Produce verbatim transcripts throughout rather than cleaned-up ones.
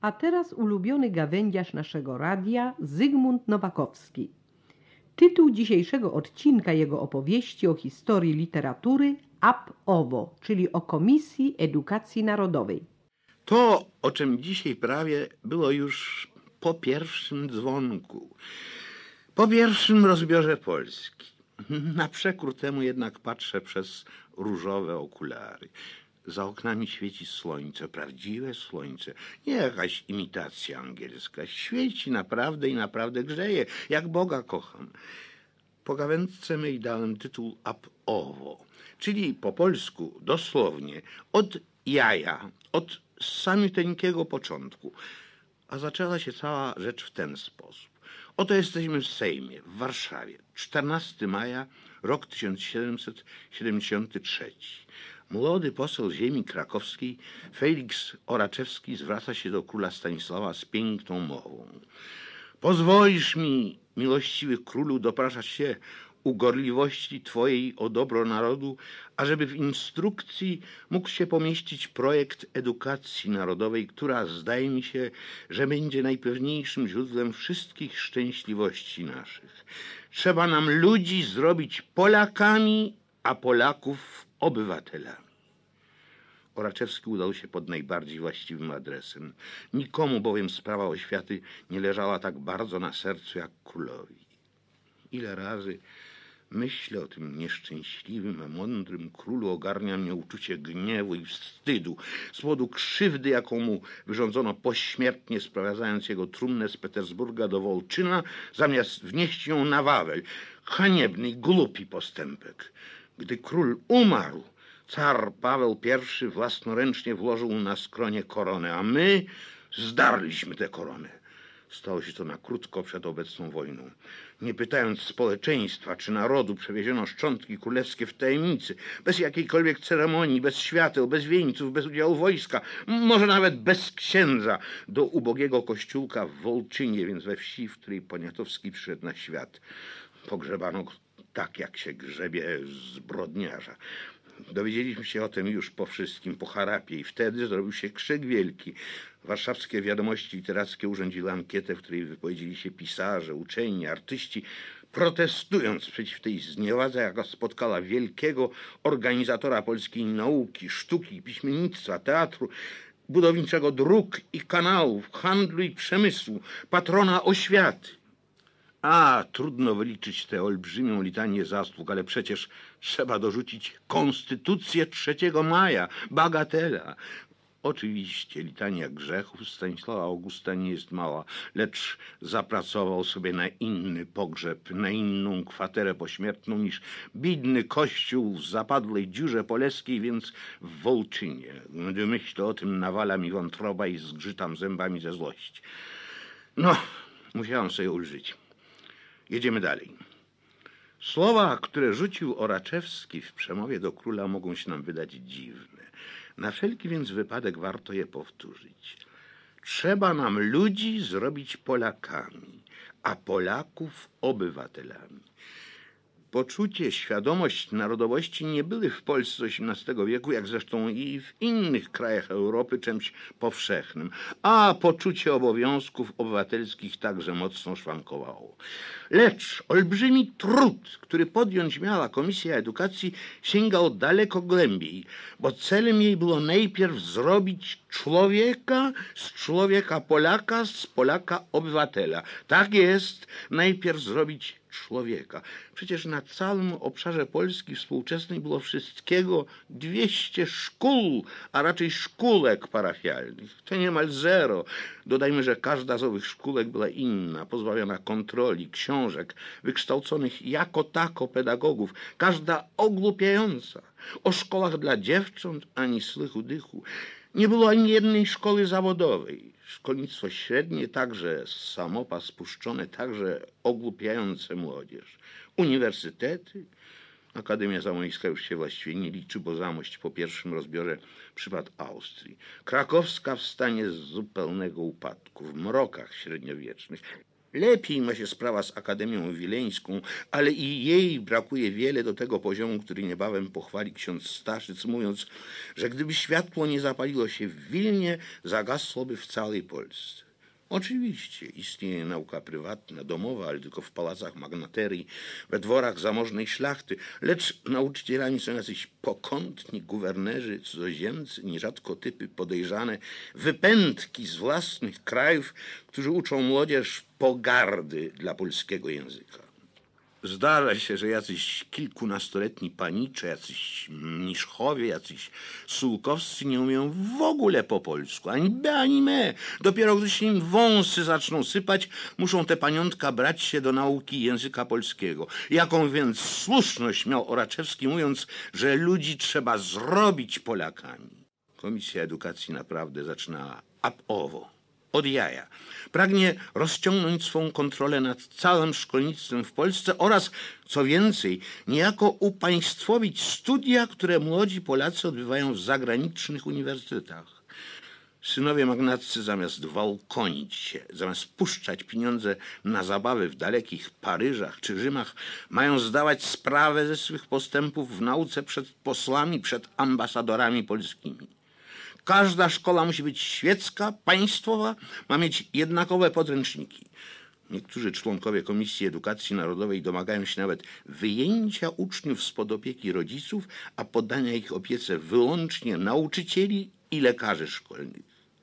A teraz ulubiony gawędziarz naszego radia, Zygmunt Nowakowski. Tytuł dzisiejszego odcinka jego opowieści o historii literatury Ab Owo, czyli o Komisji Edukacji Narodowej. To, o czym dzisiaj prawie, było już po pierwszym dzwonku, po pierwszym rozbiorze Polski. Na przekór temu jednak patrzę przez różowe okulary. Za oknami świeci słońce, prawdziwe słońce, nie jakaś imitacja angielska. Świeci naprawdę i naprawdę grzeje, jak Boga kocham. Po gawędce mej dałem tytuł Ab Owo, czyli po polsku dosłownie od jaja, od samiuteńkiego początku. A zaczęła się cała rzecz w ten sposób. Oto jesteśmy w Sejmie, w Warszawie, czternastego maja, rok tysiąc siedemset siedemdziesiąty trzeci. Młody poseł ziemi krakowskiej, Feliks Oraczewski, zwraca się do króla Stanisława z piękną mową. Pozwolisz mi, miłościwy królu, dopraszać się ugorliwości twojej o dobro narodu, ażeby w instrukcji mógł się pomieścić projekt edukacji narodowej, która, zdaje mi się, że będzie najpewniejszym źródłem wszystkich szczęśliwości naszych. Trzeba nam ludzi zrobić Polakami, a Polaków obywatelami. Oraczewski udał się pod najbardziej właściwym adresem. Nikomu bowiem sprawa oświaty nie leżała tak bardzo na sercu jak królowi. Ile razy myślę o tym nieszczęśliwym, a mądrym królu, ogarnia mnie uczucie gniewu i wstydu z powodu krzywdy, jaką mu wyrządzono pośmiertnie, sprowadzając jego trumnę z Petersburga do Wołczyna, zamiast wnieść ją na Wawel. Haniebny i głupi postępek. Gdy król umarł, car Paweł I własnoręcznie włożył na skronie koronę, a my zdarliśmy tę koronę. Stało się to na krótko przed obecną wojną. Nie pytając społeczeństwa czy narodu, przewieziono szczątki królewskie w tajemnicy, bez jakiejkolwiek ceremonii, bez świateł, bez wieńców, bez udziału wojska, może nawet bez księdza, do ubogiego kościółka w Wołczynie, więc we wsi, w której Poniatowski przyszedł na świat. Pogrzebano go tak, jak się grzebie zbrodniarza. Dowiedzieliśmy się o tym już po wszystkim, po harapie, i wtedy zrobił się krzyk wielki. Warszawskie Wiadomości Literackie urządziły ankietę, w której wypowiedzieli się pisarze, uczeni, artyści, protestując przeciw tej zniewadze, jaka spotkała wielkiego organizatora polskiej nauki, sztuki, piśmiennictwa, teatru, budowniczego dróg i kanałów, handlu i przemysłu, patrona oświaty. A, trudno wyliczyć tę olbrzymią litanię zasług, ale przecież trzeba dorzucić konstytucję trzeciego maja, bagatela. Oczywiście litania grzechów Stanisława Augusta nie jest mała, lecz zapracował sobie na inny pogrzeb, na inną kwaterę pośmiertną niż bidny kościół w zapadłej dziurze poleskiej, więc w Wołczynie. Gdy myślę o tym, nawala mi wątroba i zgrzytam zębami ze złości. No, musiałam sobie ulżyć. Jedziemy dalej. Słowa, które rzucił Oraczewski w przemowie do króla, mogą się nam wydać dziwne. Na wszelki więc wypadek warto je powtórzyć. Trzeba nam ludzi zrobić Polakami, a Polaków obywatelami. Poczucie, świadomość narodowości nie były w Polsce z osiemnastego wieku, jak zresztą i w innych krajach Europy, czymś powszechnym, a poczucie obowiązków obywatelskich także mocno szwankowało. Lecz olbrzymi trud, który podjąć miała Komisja Edukacji, sięgał daleko głębiej, bo celem jej było najpierw zrobić człowieka z człowieka Polaka, z Polaka obywatela. Tak jest, najpierw zrobić człowieka. Przecież na całym obszarze Polski współczesnej było wszystkiego dwieście szkół, a raczej szkółek parafialnych. To niemal zero. Dodajmy, że każda z owych szkółek była inna, pozbawiona kontroli, książek, wykształconych jako tako pedagogów. Każda ogłupiająca. O szkołach dla dziewcząt ani slychu dychu. Nie było ani jednej szkoły zawodowej. Szkolnictwo średnie także samopas spuszczone, także ogłupiające młodzież. Uniwersytety. Akademia Zamojska już się właściwie nie liczy, bo Zamość po pierwszym rozbiorze przypadł Austrii. Krakowska w stanie zupełnego upadku, w mrokach średniowiecznych. Lepiej ma się sprawa z Akademią Wileńską, ale i jej brakuje wiele do tego poziomu, który niebawem pochwali ksiądz Staszyc, mówiąc, że gdyby światło nie zapaliło się w Wilnie, zagasłoby w całej Polsce. Oczywiście istnieje nauka prywatna, domowa, ale tylko w pałacach magnaterii, we dworach zamożnej szlachty, lecz nauczycielami są jacyś pokątni guwernerzy, cudzoziemcy, nierzadko typy podejrzane, wypędki z własnych krajów, którzy uczą młodzież pogardy dla polskiego języka. Zdarza się, że jacyś kilkunastoletni panicze, jacyś mniszchowie, jacyś sułkowscy nie umieją w ogóle po polsku, ani be, ani me. Dopiero gdy się im wąsy zaczną sypać, muszą te paniątka brać się do nauki języka polskiego. Jaką więc słuszność miał Oraczewski, mówiąc, że ludzi trzeba zrobić Polakami. Komisja Edukacji naprawdę zaczyna ab owo. Od jaja. Pragnie rozciągnąć swą kontrolę nad całym szkolnictwem w Polsce oraz, co więcej, niejako upaństwowić studia, które młodzi Polacy odbywają w zagranicznych uniwersytetach. Synowie magnaccy zamiast wałkonić się, zamiast puszczać pieniądze na zabawy w dalekich Paryżach czy Rzymach, mają zdawać sprawę ze swych postępów w nauce przed posłami, przed ambasadorami polskimi. Każda szkoła musi być świecka, państwowa, ma mieć jednakowe podręczniki. Niektórzy członkowie Komisji Edukacji Narodowej domagają się nawet wyjęcia uczniów spod opieki rodziców, a poddania ich opiece wyłącznie nauczycieli i lekarzy szkolnych.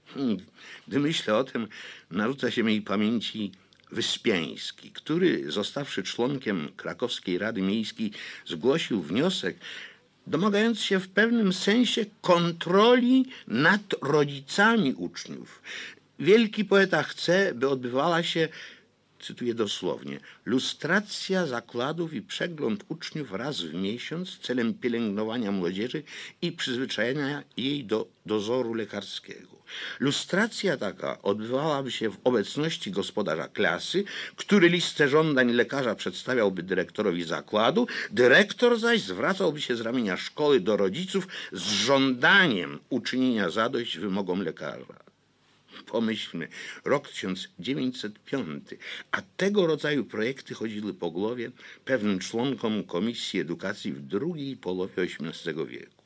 Gdy myślę o tym, narzuca się mej pamięci Wyspiański, który, zostawszy członkiem Krakowskiej Rady Miejskiej, zgłosił wniosek, domagając się w pewnym sensie kontroli nad rodzicami uczniów. Wielki poeta chce, by odbywała się, cytuję dosłownie, lustracja zakładów i przegląd uczniów raz w miesiąc celem pielęgnowania młodzieży i przyzwyczajenia jej do dozoru lekarskiego. Lustracja taka odbywałaby się w obecności gospodarza klasy, który listę żądań lekarza przedstawiałby dyrektorowi zakładu, dyrektor zaś zwracałby się z ramienia szkoły do rodziców z żądaniem uczynienia zadość wymogom lekarza. Pomyślmy, rok tysiąc dziewięćset piąty, a tego rodzaju projekty chodziły po głowie pewnym członkom Komisji Edukacji w drugiej połowie osiemnastego wieku.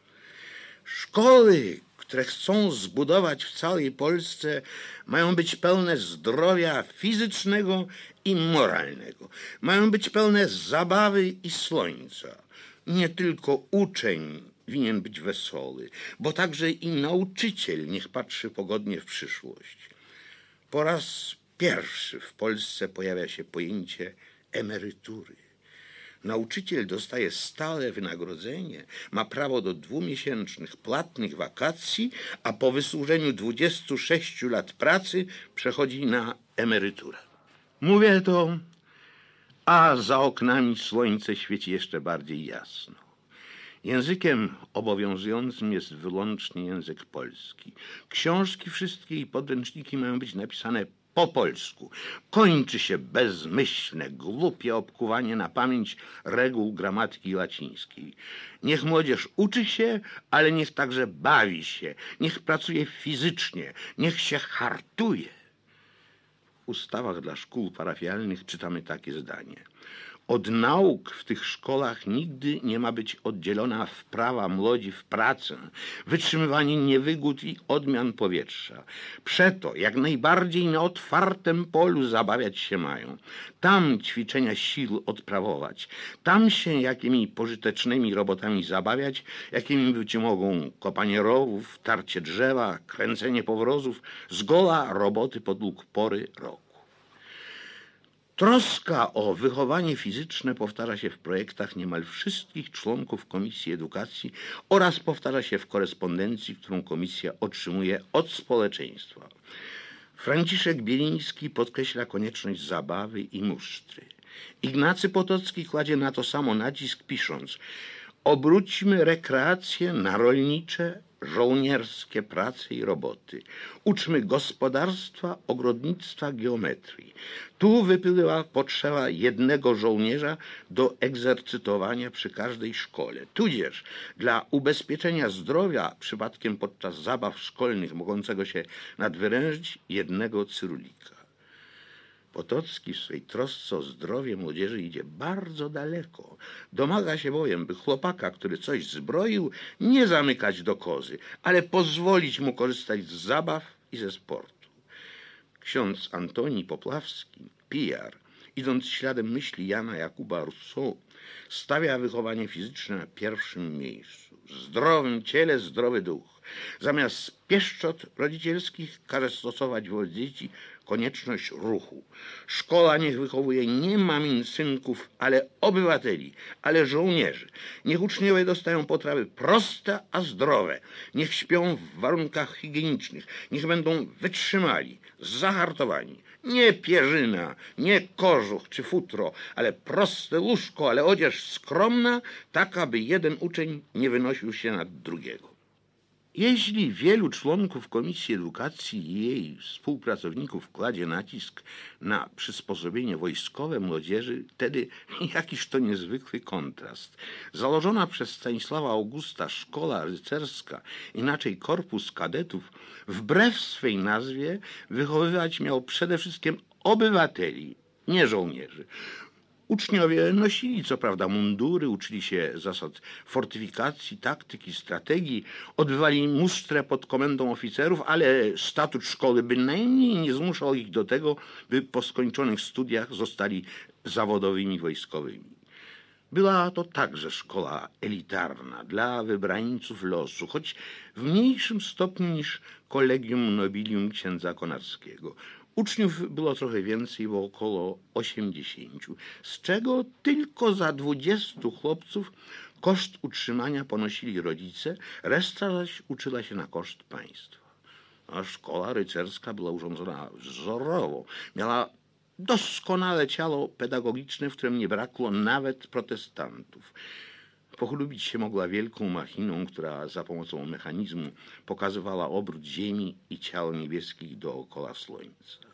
Szkoły, które chcą zbudować w całej Polsce, mają być pełne zdrowia fizycznego i moralnego. Mają być pełne zabawy i słońca. Nie tylko uczeń winien być wesoły, bo także i nauczyciel niech patrzy pogodnie w przyszłość. Po raz pierwszy w Polsce pojawia się pojęcie emerytury. Nauczyciel dostaje stałe wynagrodzenie, ma prawo do dwumiesięcznych płatnych wakacji, a po wysłużeniu dwudziestu sześciu lat pracy przechodzi na emeryturę. Mówię to, a za oknami słońce świeci jeszcze bardziej jasno. Językiem obowiązującym jest wyłącznie język polski. Książki wszystkie i podręczniki mają być napisane po polsku. Kończy się bezmyślne, głupie obkuwanie na pamięć reguł gramatyki łacińskiej. Niech młodzież uczy się, ale niech także bawi się. Niech pracuje fizycznie, niech się hartuje. W ustawach dla szkół parafialnych czytamy takie zdanie. Od nauk w tych szkołach nigdy nie ma być oddzielona wprawa młodzi w pracę, wytrzymywanie niewygód i odmian powietrza. Przeto jak najbardziej na otwartym polu zabawiać się mają. Tam ćwiczenia sił odprawować. Tam się jakimi pożytecznymi robotami zabawiać, jakimi być mogą kopanie rowów, tarcie drzewa, kręcenie powrozów, zgoła roboty podług pory roku. Troska o wychowanie fizyczne powtarza się w projektach niemal wszystkich członków Komisji Edukacji oraz powtarza się w korespondencji, którą komisja otrzymuje od społeczeństwa. Franciszek Bieliński podkreśla konieczność zabawy i musztry. Ignacy Potocki kładzie na to samo nacisk, pisząc: obróćmy rekreacje na rolnicze, żołnierskie prace i roboty. Uczmy gospodarstwa, ogrodnictwa, geometrii. Tu wypływa potrzeba jednego żołnierza do egzercytowania przy każdej szkole. Tudzież dla ubezpieczenia zdrowia przypadkiem podczas zabaw szkolnych mogącego się nadwyrężyć jednego cyrulika. Potocki w swej trosce o zdrowie młodzieży idzie bardzo daleko. Domaga się bowiem, by chłopaka, który coś zbroił, nie zamykać do kozy, ale pozwolić mu korzystać z zabaw i ze sportu. Ksiądz Antoni Poplawski, pijar, idąc śladem myśli Jana Jakuba Rousseau, stawia wychowanie fizyczne na pierwszym miejscu. W zdrowym ciele zdrowy duch. Zamiast pieszczot rodzicielskich każe stosować wobec dzieci konieczność ruchu. Szkoła niech wychowuje nie mamin synków, ale obywateli, ale żołnierzy. Niech uczniowie dostają potrawy proste, a zdrowe. Niech śpią w warunkach higienicznych. Niech będą wytrzymali, zahartowani. Nie pierzyna, nie kożuch czy futro, ale proste łóżko, ale odzież skromna, tak aby jeden uczeń nie wynosił się nad drugiego. Jeśli wielu członków Komisji Edukacji i jej współpracowników kładzie nacisk na przysposobienie wojskowe młodzieży, wtedy jakiż to niezwykły kontrast. Założona przez Stanisława Augusta szkoła rycerska, inaczej korpus kadetów, wbrew swej nazwie wychowywać miał przede wszystkim obywateli, nie żołnierzy. Uczniowie nosili co prawda mundury, uczyli się zasad fortyfikacji, taktyki, strategii, odbywali musztrę pod komendą oficerów, ale statut szkoły bynajmniej nie zmuszał ich do tego, by po skończonych studiach zostali zawodowymi wojskowymi. Była to także szkoła elitarna dla wybrańców losu, choć w mniejszym stopniu niż Collegium Nobilium księdza Konarskiego. Uczniów było trochę więcej, bo około osiemdziesięciu, z czego tylko za dwudziestu chłopców koszt utrzymania ponosili rodzice, reszta zaś uczyła się na koszt państwa. A szkoła rycerska była urządzona wzorowo, miała doskonałe ciało pedagogiczne, w którym nie brakło nawet protestantów. Pochlubić się mogła wielką machiną, która za pomocą mechanizmu pokazywała obrót ziemi i ciał niebieskich dookoła słońca.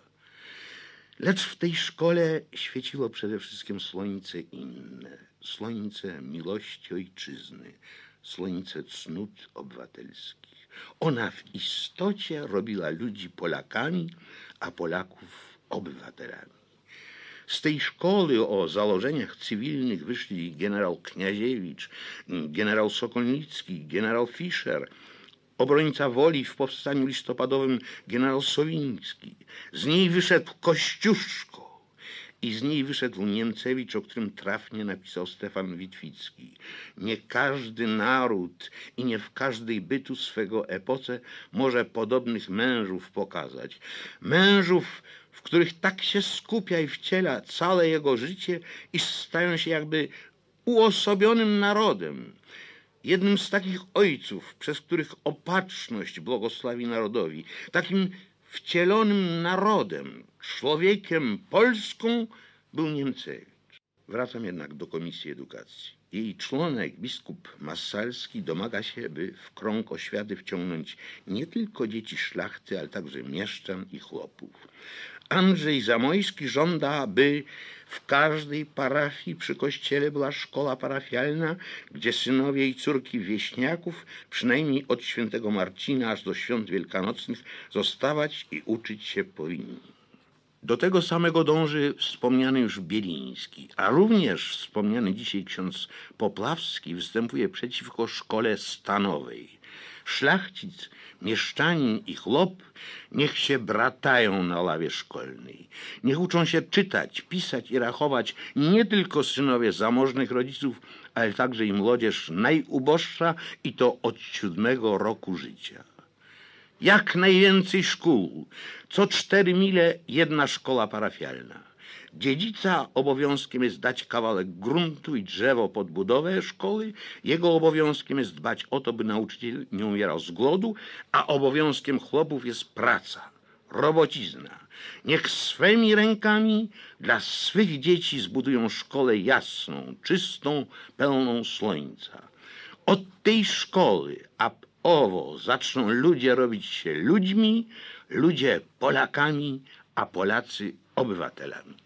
Lecz w tej szkole świeciło przede wszystkim słońce inne, słońce miłości ojczyzny, słońce cnót obywatelskich. Ona w istocie robiła ludzi Polakami, a Polaków obywatelami. Z tej szkoły o założeniach cywilnych wyszli generał Kniaziewicz, generał Sokolnicki, generał Fischer, obrońca woli w powstaniu listopadowym generał Sowiński. Z niej wyszedł Kościuszko i z niej wyszedł Niemcewicz, o którym trafnie napisał Stefan Witwicki. Nie każdy naród i nie w każdej bytu swego epoce może podobnych mężów pokazać. Mężów, w których tak się skupia i wciela całe jego życie, iż stają się jakby uosobionym narodem. Jednym z takich ojców, przez których opatrzność błogosławi narodowi, takim wcielonym narodem, człowiekiem Polską był Niemcewicz. Wracam jednak do Komisji Edukacji. Jej członek, biskup Massalski, domaga się, by w krąg oświaty wciągnąć nie tylko dzieci szlachty, ale także mieszczan i chłopów. Andrzej Zamojski żąda, by w każdej parafii przy kościele była szkoła parafialna, gdzie synowie i córki wieśniaków, przynajmniej od świętego Marcina aż do świąt wielkanocnych, zostawać i uczyć się powinni. Do tego samego dąży wspomniany już Bieliński, a również wspomniany dzisiaj ksiądz Poplawski występuje przeciwko szkole stanowej. Szlachcic, mieszczanin i chłop niech się bratają na ławie szkolnej. Niech uczą się czytać, pisać i rachować nie tylko synowie zamożnych rodziców, ale także i młodzież najuboższa i to od siódmego roku życia. Jak najwięcej szkół, co cztery mile jedna szkoła parafialna. Dziedzica obowiązkiem jest dać kawałek gruntu i drzewo pod budowę szkoły, jego obowiązkiem jest dbać o to, by nauczyciel nie umierał z głodu, a obowiązkiem chłopów jest praca, robocizna. Niech swymi rękami dla swych dzieci zbudują szkołę jasną, czystą, pełną słońca. Od tej szkoły, a owo zaczną ludzie robić się ludźmi, ludzie Polakami, a Polacy obywatelami.